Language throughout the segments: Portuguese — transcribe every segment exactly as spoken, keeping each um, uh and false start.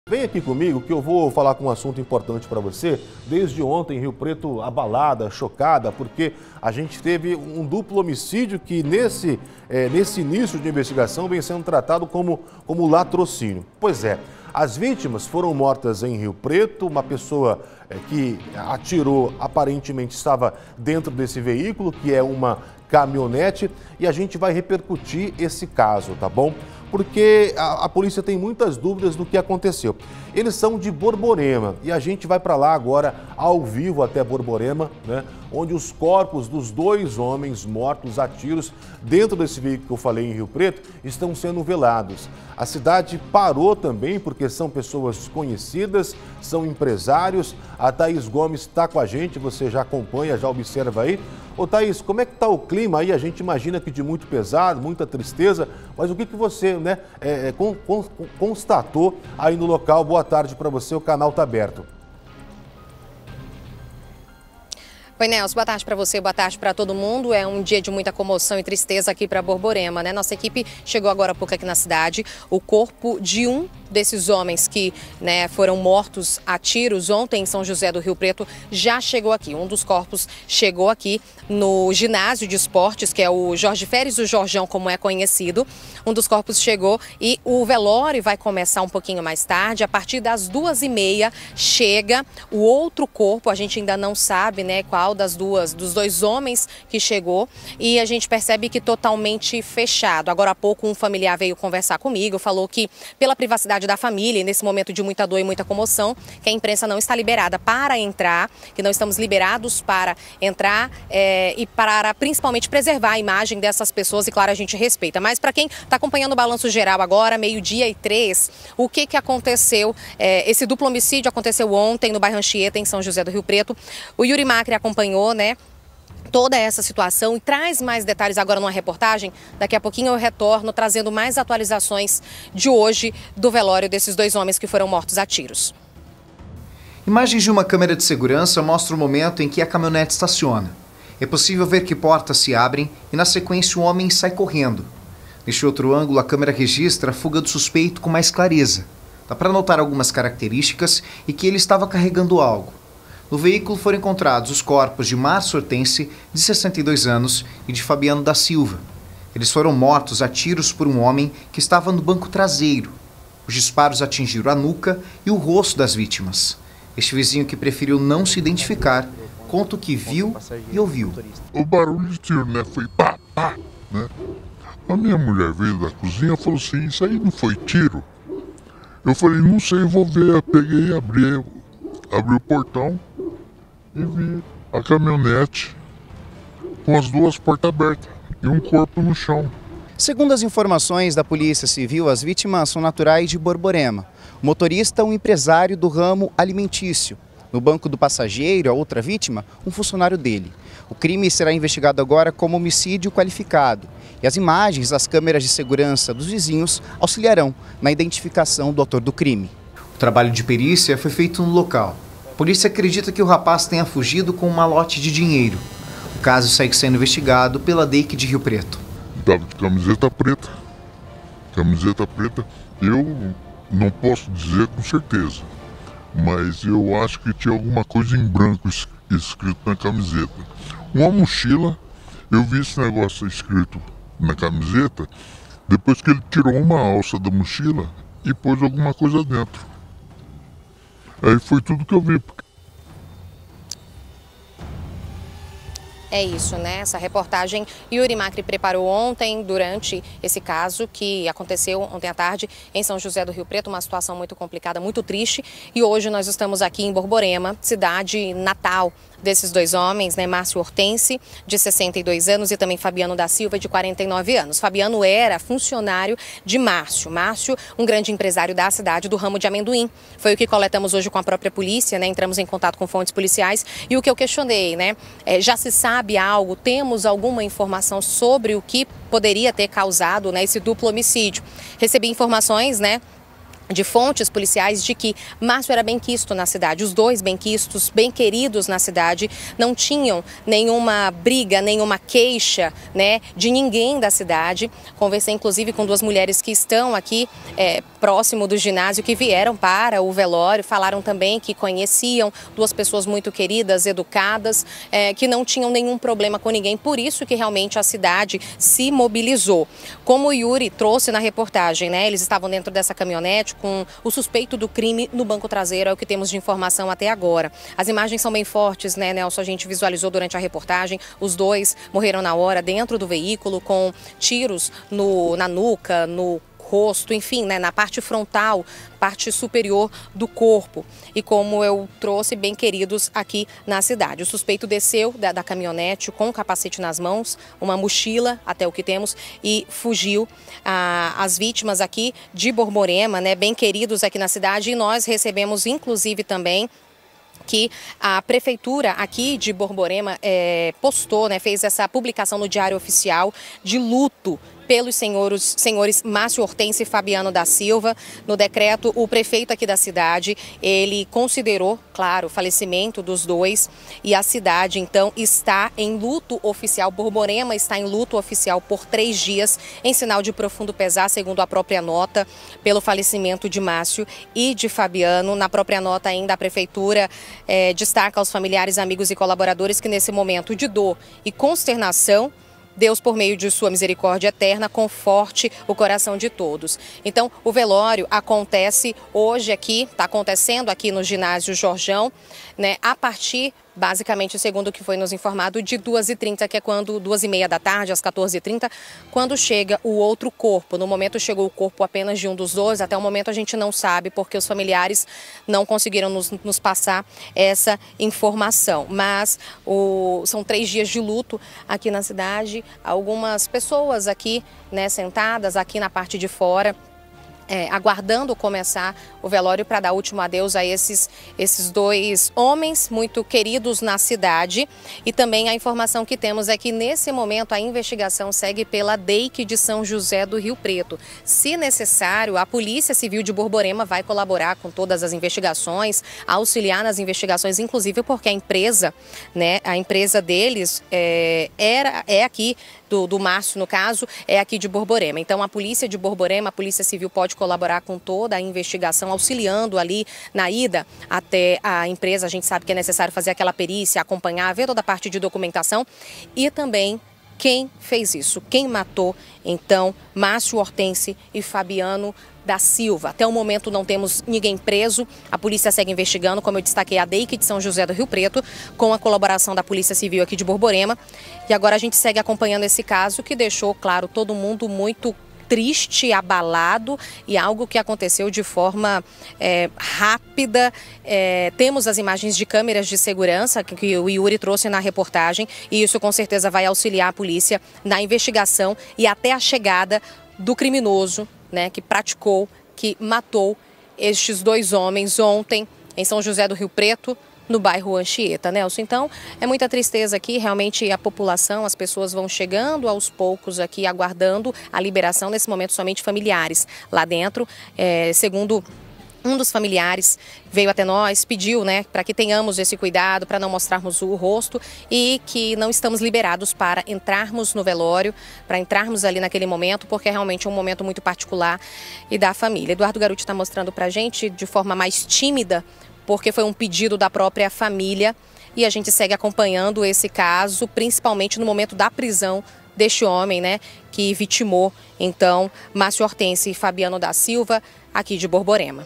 Vem aqui comigo que eu vou falar com um assunto importante para você. Desde ontem, Rio Preto abalada, chocada, porque a gente teve um duplo homicídio que nesse, é, nesse início de investigação vem sendo tratado como, como latrocínio. Pois é, as vítimas foram mortas em Rio Preto, uma pessoa é, que atirou aparentemente estava dentro desse veículo, que é uma caminhonete, e a gente vai repercutir esse caso, tá bom? Porque a, a polícia tem muitas dúvidas do que aconteceu. Eles são de Borborema e a gente vai para lá agora, ao vivo até Borborema, né? Onde os corpos dos dois homens mortos a tiros dentro desse veículo que eu falei em Rio Preto estão sendo velados. A cidade parou também porque são pessoas conhecidas, são empresários. A Thaís Gomes está com a gente, você já acompanha, já observa aí. Ô Thaís, como é que está o clima aí? A gente imagina que de muito pesado, muita tristeza, mas o que, que você né, é, con, con, constatou aí no local? Boa tarde para você, o canal está aberto. Oi, Nelson, boa tarde para você, boa tarde para todo mundo. É um dia de muita comoção e tristeza aqui para Borborema, né? Nossa equipe chegou agora há pouco aqui na cidade. O corpo de um desses homens que né, foram mortos a tiros ontem em São José do Rio Preto já chegou aqui. Um dos corpos chegou aqui no ginásio de esportes, que é o Jorge Férez, o Jorjão, como é conhecido. Um dos corpos chegou e o velório vai começar um pouquinho mais tarde. A partir das duas e meia chega o outro corpo. A gente ainda não sabe né, qual das duas, dos dois homens que chegou, e a gente percebe que totalmente fechado. Agora há pouco um familiar veio conversar comigo, falou que pela privacidade da família e nesse momento de muita dor e muita comoção, que a imprensa não está liberada para entrar, que não estamos liberados para entrar é, e para principalmente preservar a imagem dessas pessoas e claro, a gente respeita. Mas para quem está acompanhando o balanço geral agora, meio-dia e três, o que que aconteceu? É, esse duplo homicídio aconteceu ontem no bairro Anchieta, em São José do Rio Preto. O Yuri Macri acompanhou acompanhou, né, toda essa situação e traz mais detalhes agora numa reportagem. Daqui a pouquinho eu retorno trazendo mais atualizações de hoje do velório desses dois homens que foram mortos a tiros. Imagens de uma câmera de segurança mostram o momento em que a caminhonete estaciona. É possível ver que portas se abrem e na sequência o homem sai correndo. Neste outro ângulo a câmera registra a fuga do suspeito com mais clareza. Dá para notar algumas características e que ele estava carregando algo. No veículo foram encontrados os corpos de Márcio Hortense, de sessenta e dois anos, e de Fabiano da Silva. Eles foram mortos a tiros por um homem que estava no banco traseiro. Os disparos atingiram a nuca e o rosto das vítimas. Este vizinho, que preferiu não se identificar, conta o que viu e ouviu. O barulho de tiro, né? Foi pá, pá, né? A minha mulher veio da cozinha e falou assim, isso aí não foi tiro? Eu falei, não sei, eu vou ver. Eu peguei e abri, abri o portão e vi a caminhonete com as duas portas abertas e um corpo no chão. Segundo as informações da Polícia Civil, as vítimas são naturais de Borborema. O motorista é um empresário do ramo alimentício. No banco do passageiro, a outra vítima, um funcionário dele. O crime será investigado agora como homicídio qualificado. E as imagens das câmeras de segurança dos vizinhos auxiliarão na identificação do autor do crime. O trabalho de perícia foi feito no local. A polícia acredita que o rapaz tenha fugido com um malote de dinheiro. O caso segue sendo investigado pela D E I C de Rio Preto. Estava de camiseta preta. Camiseta preta, eu não posso dizer com certeza, mas eu acho que tinha alguma coisa em branco escrito na camiseta. Uma mochila, eu vi esse negócio escrito na camiseta, depois que ele tirou uma alça da mochila e pôs alguma coisa dentro. Aí foi tudo que eu vi. É isso, né? Essa reportagem Yuri Macri preparou ontem, durante esse caso que aconteceu ontem à tarde em São José do Rio Preto, uma situação muito complicada, muito triste. E hoje nós estamos aqui em Borborema, cidade natal desses dois homens, né? Márcio Hortense, de sessenta e dois anos, e também Fabiano da Silva, de quarenta e nove anos. Fabiano era funcionário de Márcio. Márcio, um grande empresário da cidade do ramo de amendoim. Foi o que coletamos hoje com a própria polícia, né? Entramos em contato com fontes policiais e o que eu questionei, né? É, já se sabe algo, temos alguma informação sobre o que poderia ter causado, né, esse duplo homicídio? Recebi informações, né, de fontes policiais de que Márcio era benquisto na cidade, os dois benquistos, bem queridos na cidade, não tinham nenhuma briga, nenhuma queixa, né, de ninguém da cidade. Conversei inclusive com duas mulheres que estão aqui é, próximo do ginásio, que vieram para o velório, falaram também que conheciam duas pessoas muito queridas, educadas, é, que não tinham nenhum problema com ninguém, por isso que realmente a cidade se mobilizou. Como o Yuri trouxe na reportagem, né, eles estavam dentro dessa caminhonete com o suspeito do crime no banco traseiro, é o que temos de informação até agora. As imagens são bem fortes, né, Nelson? A gente visualizou durante a reportagem, os dois morreram na hora dentro do veículo com tiros no, na nuca, no rosto, enfim, né, na parte frontal, parte superior do corpo. E como eu trouxe, bem queridos aqui na cidade. O suspeito desceu da, da caminhonete com o capacete nas mãos, uma mochila, até o que temos, e fugiu. Ah, as vítimas aqui de Borborema, né, bem queridos aqui na cidade, e nós recebemos inclusive também que a prefeitura aqui de Borborema é, postou, né, fez essa publicação no Diário Oficial de luto pelos senhores, senhores Márcio Hortêncio e Fabiano da Silva. No decreto, o prefeito aqui da cidade, ele considerou, claro, o falecimento dos dois, e a cidade, então, está em luto oficial. Borborema está em luto oficial por três dias, em sinal de profundo pesar, segundo a própria nota, pelo falecimento de Márcio e de Fabiano. Na própria nota ainda, a prefeitura é, destaca aos familiares, amigos e colaboradores que nesse momento de dor e consternação, Deus, por meio de sua misericórdia eterna, conforte o coração de todos. Então, o velório acontece hoje aqui, está acontecendo aqui no ginásio Jorjão, né, a partir, basicamente, segundo o que foi nos informado, de duas e trinta, que é quando, duas e meia da tarde, às quatorze e trinta, quando chega o outro corpo. No momento chegou o corpo apenas de um dos dois, até o momento a gente não sabe, porque os familiares não conseguiram nos, nos passar essa informação. Mas o, são três dias de luto aqui na cidade, algumas pessoas aqui, né, sentadas aqui na parte de fora, É, aguardando começar o velório para dar último adeus a esses, esses dois homens muito queridos na cidade. E também a informação que temos é que nesse momento a investigação segue pela D E I C de São José do Rio Preto. Se necessário, a Polícia Civil de Borborema vai colaborar com todas as investigações, auxiliar nas investigações, inclusive porque a empresa, né, a empresa deles é, era, é aqui, do, do Márcio no caso, é aqui de Borborema. Então a Polícia de Borborema, a Polícia Civil pode colaborar com toda a investigação, auxiliando ali na ida até a empresa. A gente sabe que é necessário fazer aquela perícia, acompanhar, ver toda a parte de documentação e também quem fez isso, quem matou, então, Márcio Hortêncio e Fabiano da Silva. Até o momento não temos ninguém preso, a polícia segue investigando, como eu destaquei, a D E I C de São José do Rio Preto, com a colaboração da Polícia Civil aqui de Borborema. E agora a gente segue acompanhando esse caso que deixou, claro, todo mundo muito triste, abalado, e algo que aconteceu de forma é, rápida. É, temos as imagens de câmeras de segurança que, que o Yuri trouxe na reportagem, e isso com certeza vai auxiliar a polícia na investigação e até a chegada do criminoso, né, que praticou, que matou estes dois homens ontem em São José do Rio Preto, no bairro Anchieta, Nelson. Então, é muita tristeza aqui, realmente a população, as pessoas vão chegando aos poucos aqui, aguardando a liberação, nesse momento somente familiares lá dentro, é, segundo um dos familiares veio até nós, pediu, né, para que tenhamos esse cuidado, para não mostrarmos o rosto e que não estamos liberados para entrarmos no velório, para entrarmos ali naquele momento, porque é realmente um momento muito particular e da família. Eduardo Garuti está mostrando para a gente de forma mais tímida, porque foi um pedido da própria família, e a gente segue acompanhando esse caso, principalmente no momento da prisão deste homem, né, que vitimou, então, Márcio Hortêncio e Fabiano da Silva, aqui de Borborema.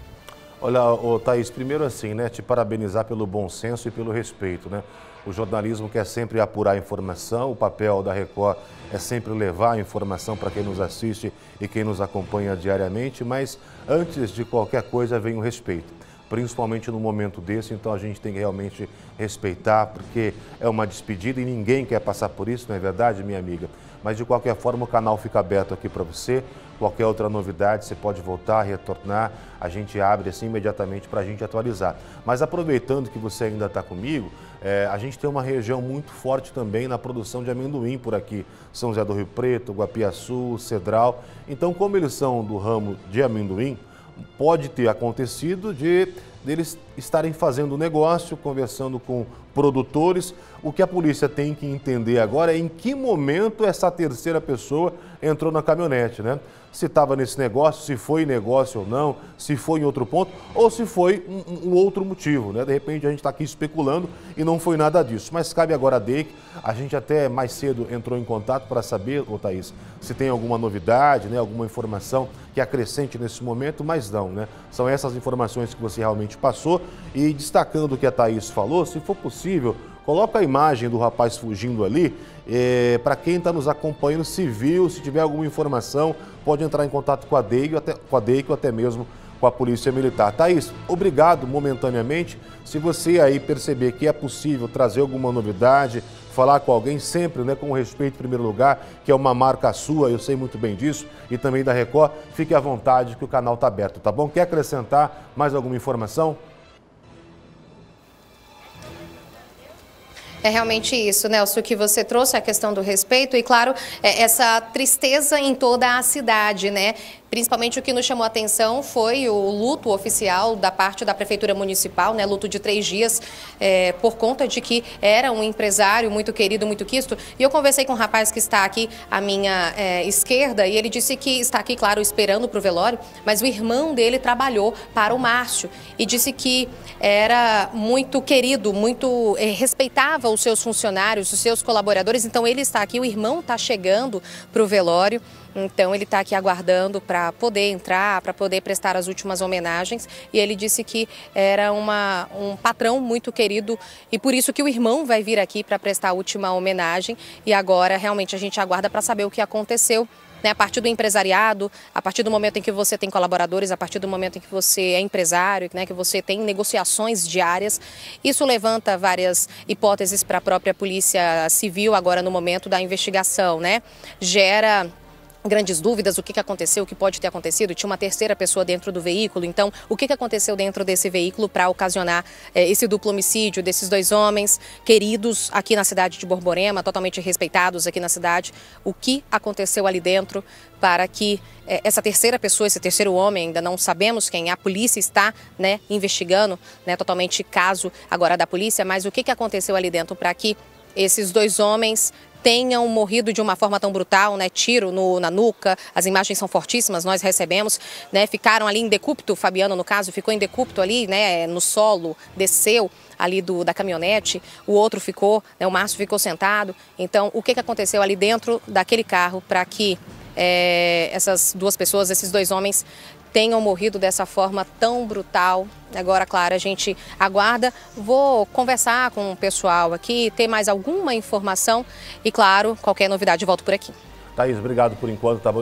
Olha, ô, Thaís, primeiro assim, né, te parabenizar pelo bom senso e pelo respeito, né? O jornalismo quer sempre apurar a informação, o papel da Record é sempre levar a informação para quem nos assiste e quem nos acompanha diariamente, mas antes de qualquer coisa vem o respeito. Principalmente no momento desse, então a gente tem que realmente respeitar, porque é uma despedida e ninguém quer passar por isso, não é verdade, minha amiga? Mas de qualquer forma o canal fica aberto aqui para você, qualquer outra novidade você pode voltar, retornar, a gente abre assim imediatamente para a gente atualizar. Mas aproveitando que você ainda está comigo, é, a gente tem uma região muito forte também na produção de amendoim por aqui, São José do Rio Preto, Guapiaçu, Cedral. Então, como eles são do ramo de amendoim, pode ter acontecido de deles estarem fazendo negócio, conversando com produtores. O que a polícia tem que entender agora é em que momento essa terceira pessoa entrou na caminhonete, né? Se estava nesse negócio, se foi negócio ou não, se foi em outro ponto, ou se foi um, um outro motivo, né? De repente a gente está aqui especulando e não foi nada disso. Mas cabe agora a D E I C, a gente até mais cedo entrou em contato para saber, ô Thaís, se tem alguma novidade, né? Alguma informação que acrescente nesse momento, mas não, né? São essas informações que você realmente passou. E destacando o que a Thaís falou, se for possível, coloca a imagem do rapaz fugindo ali, é, para quem está nos acompanhando, se viu, se tiver alguma informação, pode entrar em contato com a D E I C, até, com a D E I C ou até mesmo com a Polícia Militar. Thaís, obrigado momentaneamente. Se você aí perceber que é possível trazer alguma novidade, falar com alguém sempre, né, com respeito em primeiro lugar, que é uma marca sua, eu sei muito bem disso, e também da Record, fique à vontade que o canal está aberto, tá bom? Quer acrescentar mais alguma informação? É realmente isso, Nelson, que você trouxe, a questão do respeito e, claro, essa tristeza em toda a cidade, né? Principalmente o que nos chamou a atenção foi o luto oficial da parte da Prefeitura Municipal, né? Luto de três dias, é, por conta de que era um empresário muito querido, muito quisto. E eu conversei com um rapaz que está aqui à minha é, esquerda e ele disse que está aqui, claro, esperando para o velório, mas o irmão dele trabalhou para o Márcio e disse que era muito querido, muito é, respeitava os seus funcionários, os seus colaboradores. Então ele está aqui, o irmão está chegando para o velório. Então ele está aqui aguardando para poder entrar, para poder prestar as últimas homenagens. E ele disse que era uma, um patrão muito querido e por isso que o irmão vai vir aqui para prestar a última homenagem. E agora realmente a gente aguarda para saber o que aconteceu, né? A partir do empresariado, a partir do momento em que você tem colaboradores, a partir do momento em que você é empresário, né? Que você tem negociações diárias. Isso levanta várias hipóteses para a própria Polícia Civil agora no momento da investigação, né? Gera grandes dúvidas, o que aconteceu, o que pode ter acontecido. Tinha uma terceira pessoa dentro do veículo, então o que aconteceu dentro desse veículo para ocasionar eh, esse duplo homicídio desses dois homens queridos aqui na cidade de Borborema, totalmente respeitados aqui na cidade. O que aconteceu ali dentro para que eh, essa terceira pessoa, esse terceiro homem, ainda não sabemos quem é, a polícia está, né, investigando, né, totalmente caso agora da polícia, mas o que aconteceu ali dentro para que esses dois homens tenham morrido de uma forma tão brutal, né? Tiro no, na nuca, as imagens são fortíssimas, nós recebemos, né? Ficaram ali em decúbito, Fabiano no caso, ficou em decúbito ali, né? No solo, desceu ali do, da caminhonete, o outro ficou, né? O Márcio ficou sentado. Então, o que, que aconteceu ali dentro daquele carro para que é, essas duas pessoas, esses dois homens, tenham morrido dessa forma tão brutal? Agora, claro, a gente aguarda. Vou conversar com o pessoal aqui, ter mais alguma informação e, claro, qualquer novidade, volto por aqui. Thaís, obrigado por enquanto. Tá bom?